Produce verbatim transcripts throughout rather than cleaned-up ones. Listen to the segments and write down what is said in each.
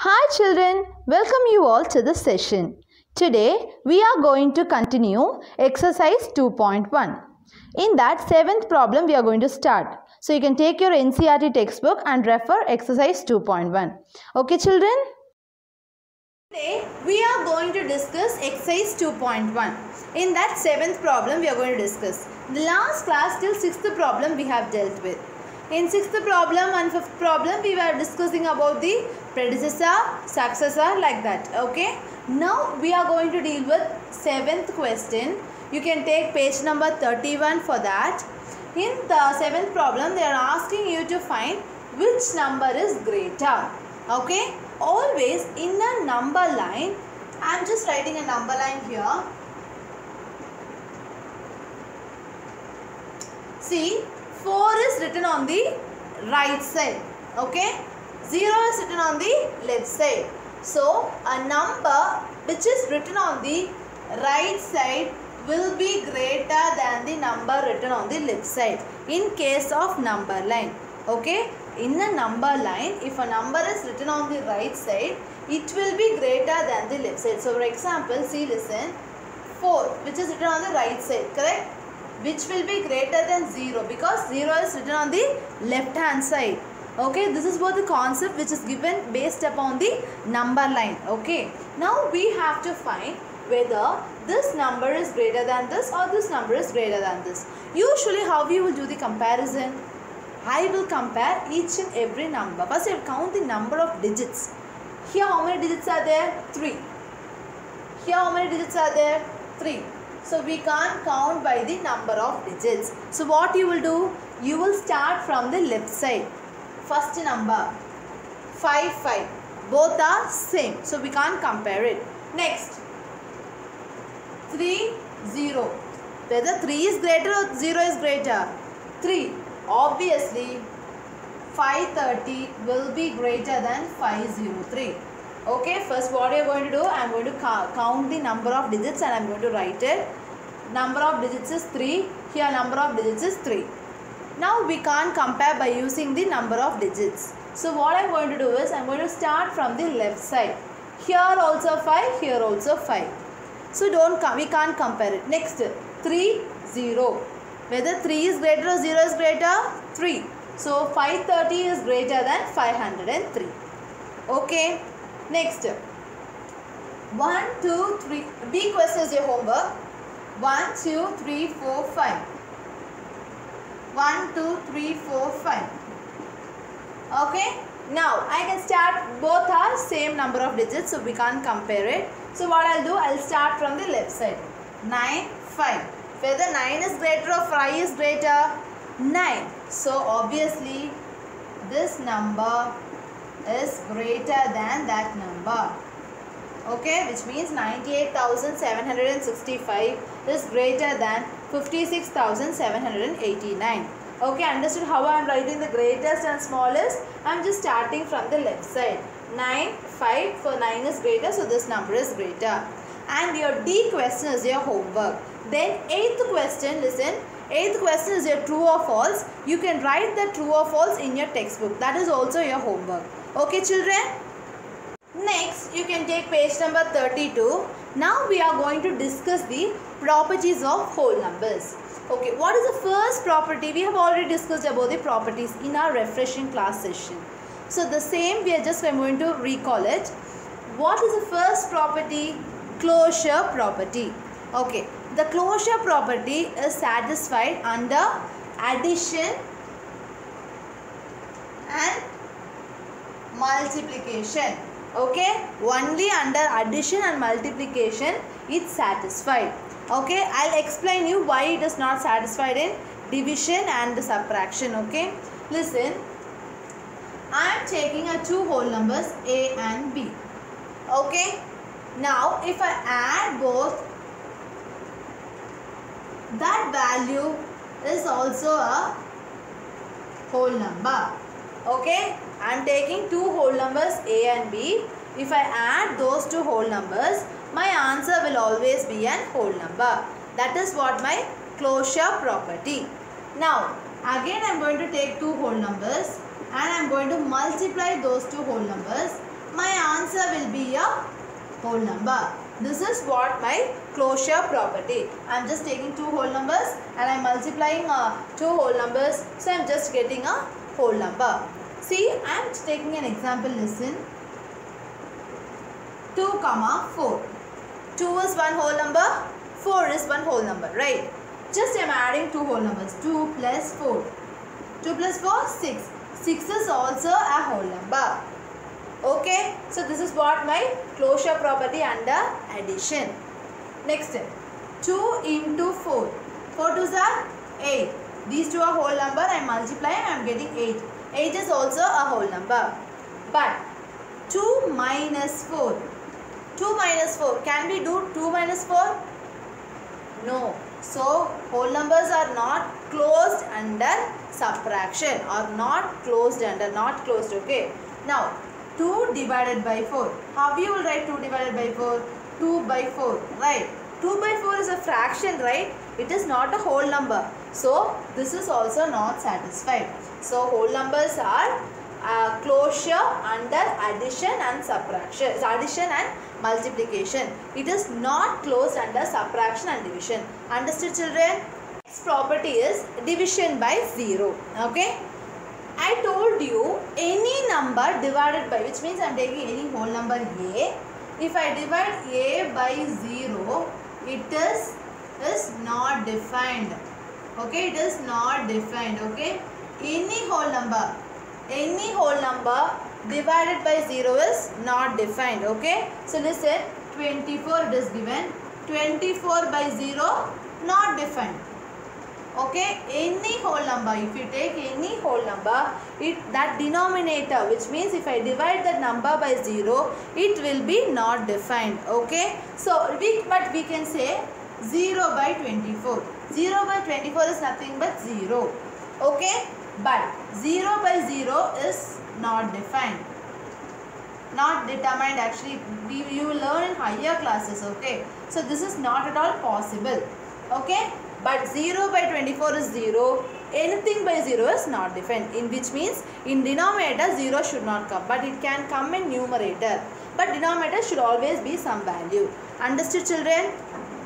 Hi children, welcome you all to this session. Today we are going to continue exercise two point one. In that seventh problem we are going to start. So you can take your N C E R T textbook and refer exercise two point one. Okay children? Today we are going to discuss exercise two point one. In that seventh problem we are going to discuss. The last class till sixth problem we have dealt with. In sixth problem and fifth problem we were discussing about the predecessor, successor, like that. Okay. Now we are going to deal with seventh question. You can take page number thirty-one for that. In the seventh problem they are asking you to find which number is greater. Okay. Always in a number line, I am just writing a number line here. See, four is written on the right side. Okay. zero is written on the left side. So, a number which is written on the right side will be greater than the number written on the left side in case of number line. Okay. In a number line, if a number is written on the right side, it will be greater than the left side. So, for example, see, listen, four which is written on the right side, correct? Which will be greater than zero because zero is written on the left hand side. Okay, this is what the concept which is given based upon the number line. Okay, now we have to find whether this number is greater than this or this number is greater than this. Usually how we will do the comparison? I will compare each and every number. First I will count the number of digits. Here how many digits are there? three. Here how many digits are there? three. So we can't count by the number of digits. So what you will do? You will start from the left side. First number five, five. Both are same. So we can't compare it. Next three, zero. Whether three is greater or zero is greater? three. Obviously five thirty will be greater than five hundred three. Okay, first what you are going to do, I am going to count the number of digits and I am going to write it. Number of digits is three, here number of digits is three. Now we can't compare by using the number of digits. So what I am going to do is, I am going to start from the left side. Here also five, here also five. So don't we can't compare it. Next, three, zero. Whether three is greater or zero is greater? three. So five thirty is greater than five hundred three. Okay. Next, one, two, three. B question is your homework. one, two, three, four, five. one, two, three, four, five. Okay. Now, I can start, both are same number of digits, so we can't compare it. So, what I'll do, I'll start from the left side. nine, five. Whether nine is greater or five is greater? nine. So, obviously, this number is greater than that number. Okay, which means ninety-eight thousand seven hundred sixty-five is greater than fifty-six thousand seven hundred eighty-nine. Okay, understood how I am writing the greatest and smallest? I am just starting from the left side. nine, five, for nine is greater, so this number is greater. And your D question is your homework. Then eighth question, listen, eighth question is your true or false. You can write the true or false in your textbook. That is also your homework. Okay children? Next, you can take page number thirty-two. Now we are going to discuss the properties of whole numbers. Okay, what is the first property? We have already discussed about the properties in our refreshing class session. So the same we are just going to recall it. What is the first property? Closure property. Okay, the closure property is satisfied under addition and multiplication. Okay, only under addition and multiplication it's satisfied. Okay, I'll explain you why it is not satisfied in division and subtraction. Okay, listen, I am taking a two whole numbers A and B. Okay, now if I add both, that value is also a whole number. Okay, I am taking two whole numbers A and B. If I add those two whole numbers, my answer will always be an whole number. That is what my closure property. Now, again I am going to take two whole numbers and I am going to multiply those two whole numbers. My answer will be a whole number. This is what my closure property. I am just taking two whole numbers and I am multiplying uh, two whole numbers. So I am just getting a whole number. See, I am taking an example. Listen. two comma four. two is one whole number. four is one whole number. Right. Just I am adding two whole numbers. two plus four. two plus four, six. six is also a whole number. Okay, so this is what my closure property under addition. Next, two into four. four twos are eight. These two are whole number. I am multiplying. I am getting eight. eight is also a whole number. But two minus four. two minus four. Can we do two minus four? No. So, whole numbers are not closed under subtraction or not closed under, not closed, okay. Now, two divided by four. How you will write two divided by four? two by four, right. two by four is a fraction, right. It is not a whole number. So, this is also not satisfied. So, whole numbers are uh, closure under addition and subtraction, addition and multiplication. It is not closed under subtraction and division. Understood, children? Next property is division by zero. Okay. I told you any number divided by, which means I am taking any whole number a. If I divide a by zero, it is, is not defined. Okay, it is not defined. Okay. Any whole number, any whole number divided by zero is not defined. Okay. So listen, twenty-four it is given. twenty-four by zero not defined. Okay, any whole number, if you take any whole number, it that denominator, which means if I divide that number by zero, it will be not defined. Okay, so we but we can say zero by twenty-four. zero by twenty-four is nothing but zero. Okay, but zero by zero is not defined, not determined. Actually, we you will learn in higher classes. Okay, so this is not at all possible. Okay. But zero by twenty-four is zero. Anything by zero is not defined. In which means in denominator zero should not come. But it can come in numerator. But denominator should always be some value. Understood, children?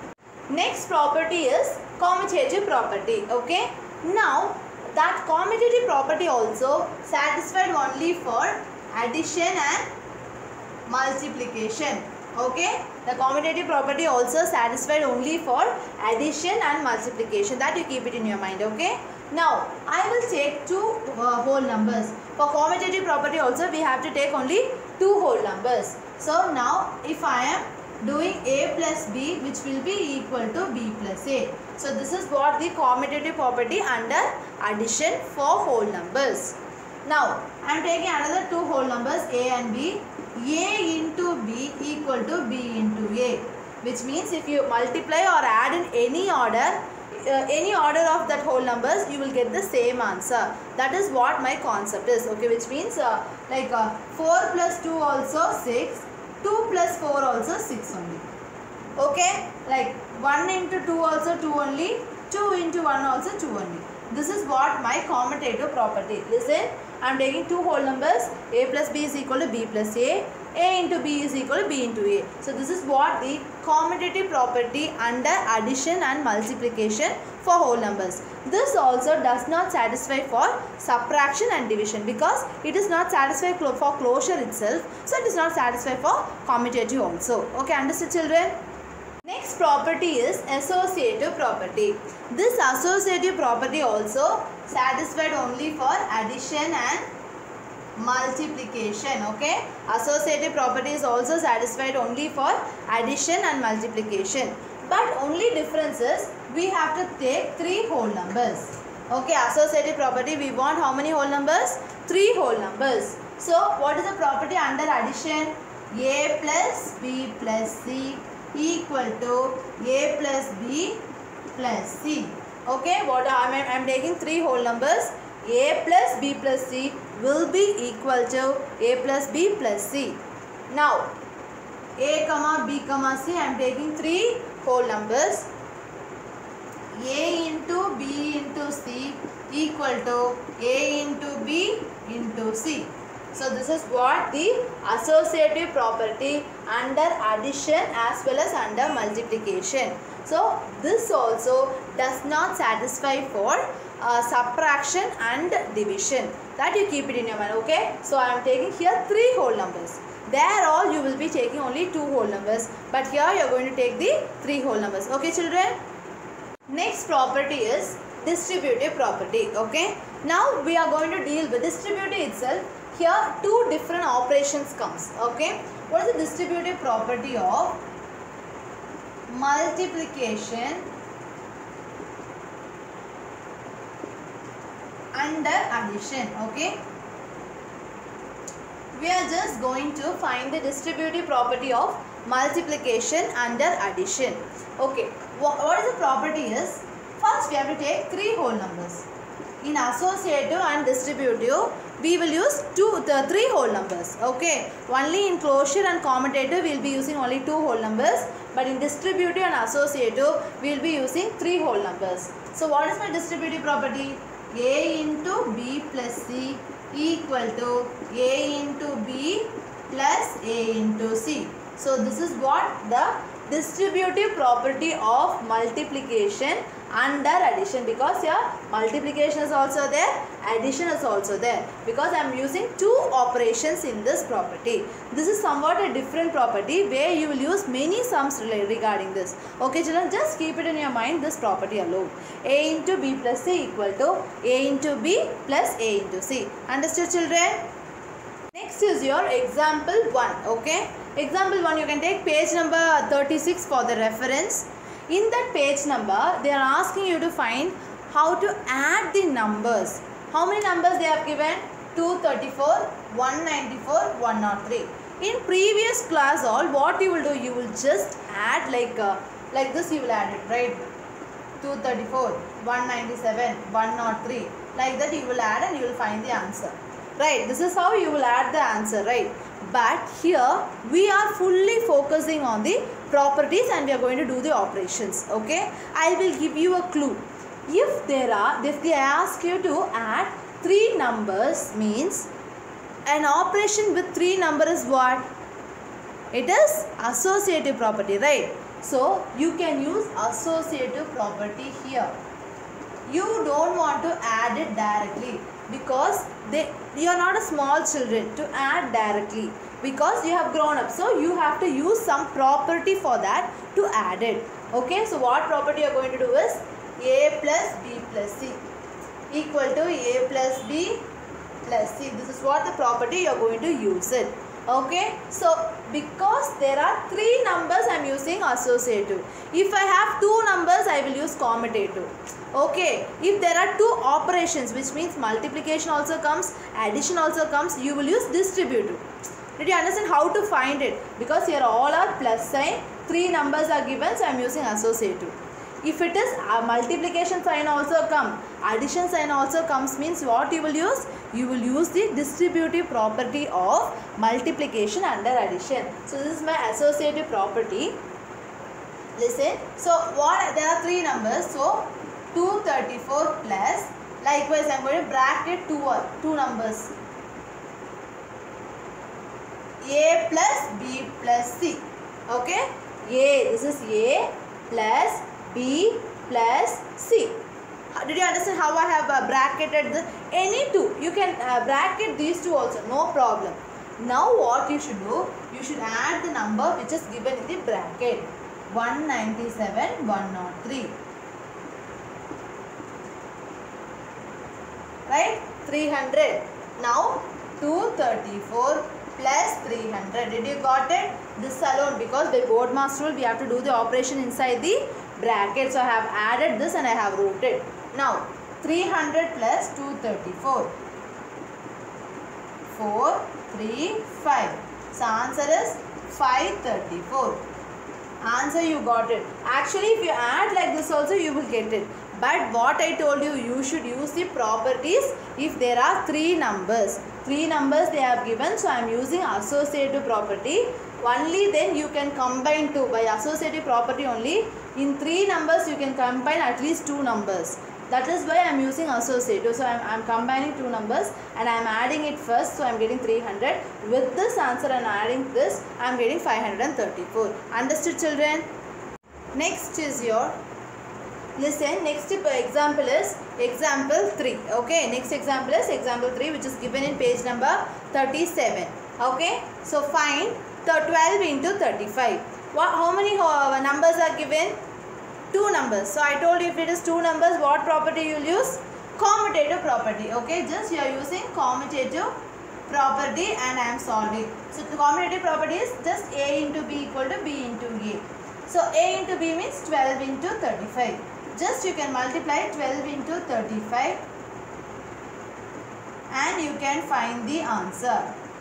Next property is commutative property. Okay. Now that commutative property also satisfied only for addition and multiplication. Okay, the commutative property also satisfied only for addition and multiplication. That you keep it in your mind. Okay. Now, I will take two uh, whole numbers. For commutative property also we have to take only two whole numbers. So, now if I am doing a plus b, which will be equal to b plus a. So, this is what the commutative property under addition for whole numbers. Now, I am taking another two whole numbers a and b. A into b equal to b into a, which means if you multiply or add in any order, uh, any order of that whole numbers, you will get the same answer. That is what my concept is. Okay, which means uh, like uh, four plus two also six, two plus four also six only. Okay, like one into two also two only, two into one also two only. This is what my commutative property. Listen, I am taking two whole numbers. A plus b is equal to b plus a. A into b is equal to b into a. So this is what the commutative property under addition and multiplication for whole numbers. This also does not satisfy for subtraction and division because it is not satisfied for closure itself. So it is not satisfied for commutative also. Okay, understood, children? Next property is associative property. This associative property also satisfied only for addition and multiplication. Okay, associative property is also satisfied only for addition and multiplication. But only difference is we have to take three whole numbers. Okay, associative property we want how many whole numbers? Three whole numbers. So what is the property under addition? A plus b plus c equal to a plus b plus c. Okay, what I am I am taking three whole numbers. A plus b plus c will be equal to a plus b plus c. Now a comma b comma c, I am taking three whole numbers. A into b into c equal to a into b into c. So this is what the associative property under addition as well as under multiplication. So this also does not satisfy for uh, subtraction and division. That you keep it in your mind, okay? So I am taking here three whole numbers. There all you will be taking only two whole numbers, but here you are going to take the three whole numbers. Okay children? Next property is distributive property. Okay? Now we are going to deal with distributive itself. Here two different operations comes. Okay? What is the distributive property of multiplication under addition? Okay? We are just going to find the distributive property of multiplication under addition. Okay, what is the property is? First we have to take three whole numbers. In associative and distributive, we will use two, the three whole numbers. Okay, only in closure and commutative we will be using only two whole numbers. But in distributive and associative, we will be using three whole numbers. So what is my distributive property? A into B plus C equal to A into B plus A into C. So this is what the distributive property of multiplication under addition, because here multiplication is also there, addition is also there, because I am using two operations in this property. This is somewhat a different property where you will use many sums regarding this. Okay children, just keep it in your mind, this property alone. A into B plus C equal to A into B plus A into C. Understood children? Next is your example one. Okay, example one, you can take page number thirty-six for the reference. In that page number, they are asking you to find how to add the numbers. How many numbers they have given? two thirty-four, one ninety-four, one oh three. In previous class all, what you will do, you will just add like uh, like this you will add it, right? two thirty-four, one ninety-seven, one oh three. Like that you will add and you will find the answer. Right, this is how you will add the answer, right? But here we are fully focusing on the properties and we are going to do the operations. Okay, I will give you a clue. If there are, if they ask you to add three numbers, means an operation with three numbers is what? It is associative property, right? So you can use associative property here. You don't want to add it directly, because they you are not a small children to add directly, because you have grown up, so you have to use some property for that to add it. Okay, so what property you are going to do is A plus B plus C equal to A plus B plus C. This is what the property you are going to use it. Okay, so because there are three numbers, I am using associative. If I have two numbers, I will use commutative. Okay, if there are two operations, which means multiplication also comes, addition also comes, you will use distributive. Did you understand how to find it? Because here all are plus sign, three numbers are given, so I am using associative. If it is a multiplication sign also come, addition sign also comes, means what you will use? You will use the distributive property of multiplication under addition. So this is my associative property. Listen, so what, there are three numbers, so two thirty-four plus, likewise I am going to bracket two, two numbers, A plus B plus C. Okay, A, this is A plus B plus C. Did you understand how I have uh, bracketed this? Any two, you can uh, bracket these two also, no problem. Now what you should do, you should add the number which is given in the bracket, one ninety-seven, one oh three. Right, three hundred. Now two thirty-four plus three hundred. Did you got it? This alone, because by board master rule we have to do the operation inside the bracket. So I have added this and I have wrote it. Now three hundred plus two thirty-four, four, three, five. So answer is five thirty-four. Answer you got it. Actually if you add like this also you will get it. But what I told you, you should use the properties if there are three numbers. Three numbers they have given, so I am using associative property. Only then you can combine two. By associative property only, in three numbers you can combine at least two numbers. That is why I am using associative. So I am, I am combining two numbers and I am adding it first. So I am getting three hundred. With this answer and adding this, I am getting five hundred thirty-four. Understood, children? Next is your, listen, next example is example three. Okay, next example is example three, which is given in page number thirty-seven. Okay, so find the twelve into thirty-five. What, how many uh, numbers are given? Two numbers. So I told you if it is two numbers, what property you will use? Commutative property. Okay, just you are using commutative property and I am solving. So the commutative property is just A into B equal to B into A. So A into B means twelve into thirty-five. Just you can multiply twelve into thirty-five and you can find the answer.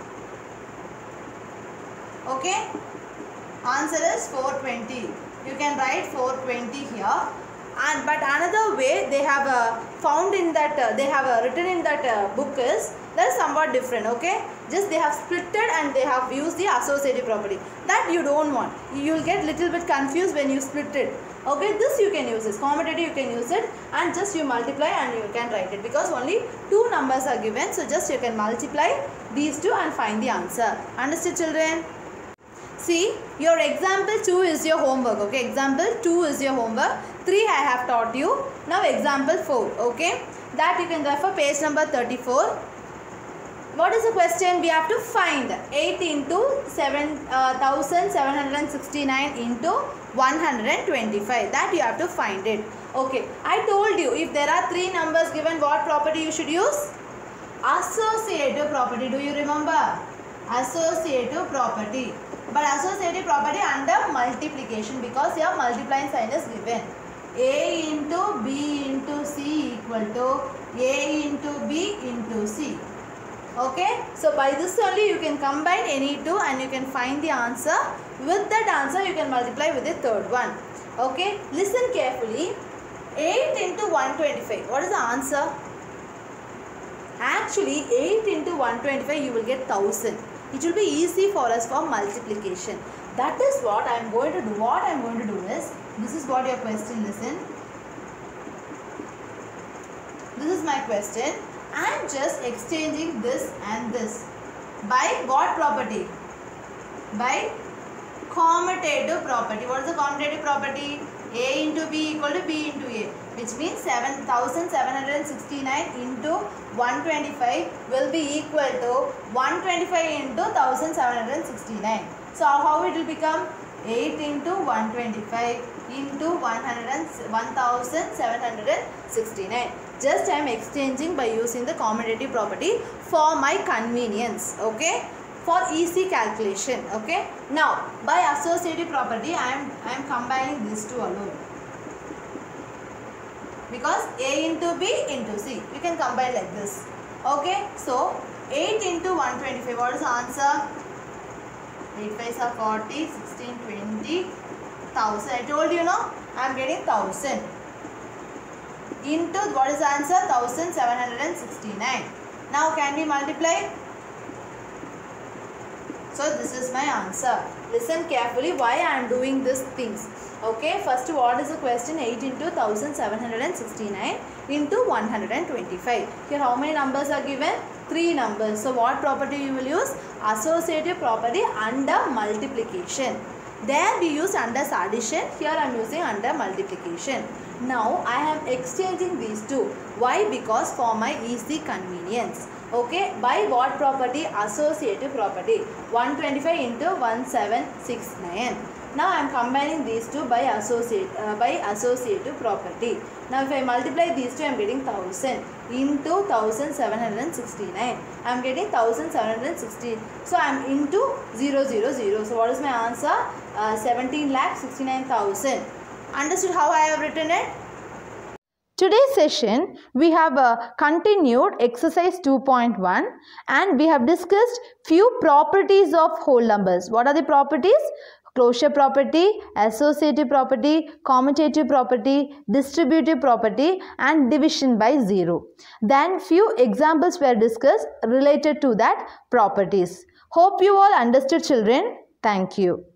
Okay, answer is four twenty. You can write four twenty here. And but another way they have uh, found in that uh, they have uh, written in that uh, book is that is somewhat different. Okay, just they have splitted and they have used the associative property. That you don't want. You will get little bit confused when you split it. Okay, this you can use this commutative, you can use it and just you multiply and you can write it because only two numbers are given. So just you can multiply these two and find the answer. Understood, children? See, your example two is your homework. Okay, example two is your homework. three I have taught you. Now example four. Okay, that you can refer page number thirty-four. What is the question? We have to find eight into seven thousand seven hundred sixty-nine into one hundred twenty-five. That you have to find it. Okay, I told you if there are three numbers given, what property you should use? Associative property. Do you remember? Associative property. But associative property under multiplication because here multiplying sign is given. A into B into C equal to A into B into C. Okay, so by this only you can combine any two and you can find the answer. With that answer you can multiply with the third one. Okay, listen carefully. eight into one hundred twenty-five. What is the answer? Actually eight into one hundred twenty-five you will get one thousand. It will be easy for us for multiplication. That is what I am going to do. What I am going to do is, this is what your question, listen. This is my question. I am just exchanging this and this. By what property? By commutative property. What is the commutative property? A into B equal to B into A, which means seven thousand seven hundred sixty-nine into one hundred twenty-five will be equal to one hundred twenty-five into one thousand seven hundred sixty-nine. So how it will become? eight into one hundred twenty-five into one thousand seven hundred sixty-nine. Just I am exchanging by using the commutative property for my convenience. Okay, for easy calculation. Okay, now by associative property I am I am combining these two alone because A into B into C you can combine like this. Okay, so eight into one hundred twenty-five, what is the answer? eight fives are forty, sixteen, twenty, one thousand. I told you, no, I am getting one thousand into, what is the answer? one thousand seven hundred sixty-nine. Now can we multiply? So this is my answer. Listen carefully why I am doing these things. Okay, first what is the question? eight into one thousand seven hundred sixty-nine into one hundred twenty-five. Here how many numbers are given? Three numbers. So what property you will use? Associative property under multiplication. There we use under addition. Here I am using under multiplication. Now I am exchanging these two. Why? Because for my easy convenience. Okay, by what property? Associative property. one hundred twenty-five into one thousand seven hundred sixty-nine. Now I am combining these two by associate uh, by associative property. Now if I multiply these two, I am getting one thousand into one thousand seven hundred sixty-nine. I am getting one thousand seven hundred sixty. So I am into zero zero zero. So what is my answer? Uh, seventeen lakh sixty-nine thousand. Understood how I have written it? Today's session we have uh, continued exercise two point one and we have discussed few properties of whole numbers. What are the properties? Closure property, associative property, commutative property, distributive property and division by zero. Then few examples were discussed related to that properties. Hope you all understood, children. Thank you.